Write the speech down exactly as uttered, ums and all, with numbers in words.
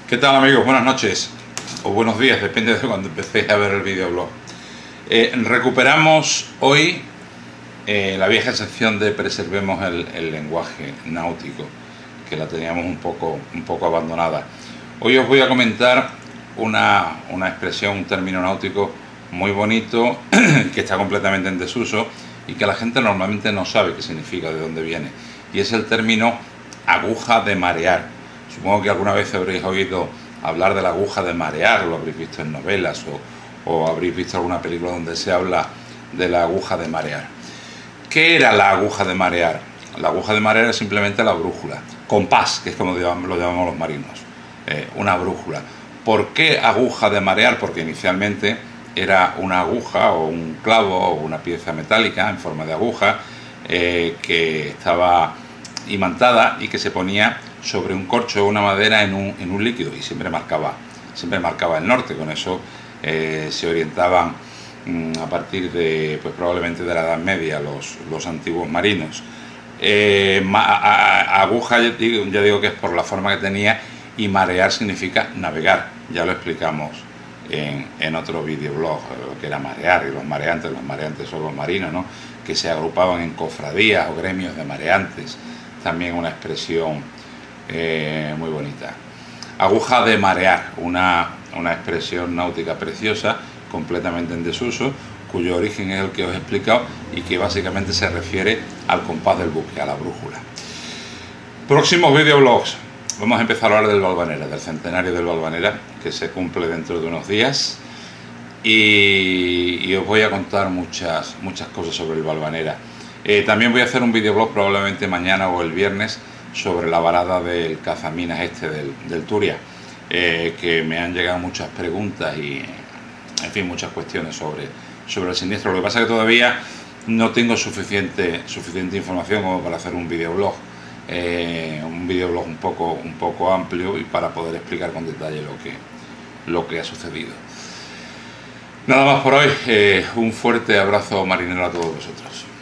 ¿Qué tal, amigos? Buenas noches o buenos días, depende de cuando empecéis a ver el videoblog. Eh, recuperamos hoy eh, la vieja sección de preservemos el, el lenguaje náutico, que la teníamos un poco, un poco abandonada. Hoy os voy a comentar una, una expresión, un término náutico muy bonito que está completamente en desuso y que la gente normalmente no sabe qué significa, de dónde viene, y es el término aguja de marear. Supongo que alguna vez habréis oído hablar de la aguja de marear, lo habréis visto en novelas o, o habréis visto alguna película donde se habla de la aguja de marear. ¿Qué era la aguja de marear? La aguja de marear es simplemente la brújula, compás, que es como lo llamamos los marinos, eh, una brújula. ¿Por qué aguja de marear? Porque inicialmente era una aguja o un clavo o una pieza metálica en forma de aguja eh, que estaba imantada y que se ponía sobre un corcho o una madera en un, en un líquido y siempre marcaba, siempre marcaba el norte. Con eso eh, se orientaban mmm, a partir de, pues probablemente de la Edad Media, los, los antiguos marinos. Eh, ma, a, a, aguja ya digo, ya digo que es por la forma que tenía, y marear significa navegar, ya lo explicamos en, en otro videoblog, lo que era marear, y los mareantes, los mareantes son los marinos, ¿no?, que se agrupaban en cofradías o gremios de mareantes, también una expresión eh, muy bonita. Aguja de marear, una, una expresión náutica preciosa, completamente en desuso, cuyo origen es el que os he explicado y que básicamente se refiere al compás del buque, a la brújula. Próximos videoblogs. Vamos a empezar a hablar del Valvanera, del centenario del Valvanera, que se cumple dentro de unos días, y, y os voy a contar muchas, muchas cosas sobre el Valvanera. Eh, también voy a hacer un videoblog probablemente mañana o el viernes sobre la varada del cazaminas este del, del Turia, eh, que me han llegado muchas preguntas y, en fin, muchas cuestiones sobre, sobre el siniestro. Lo que pasa es que todavía no tengo suficiente, suficiente información como para hacer un videoblog. Eh, un videoblog un poco, un poco amplio y para poder explicar con detalle lo que, lo que ha sucedido. Nada más por hoy, eh, un fuerte abrazo marinero a todos vosotros.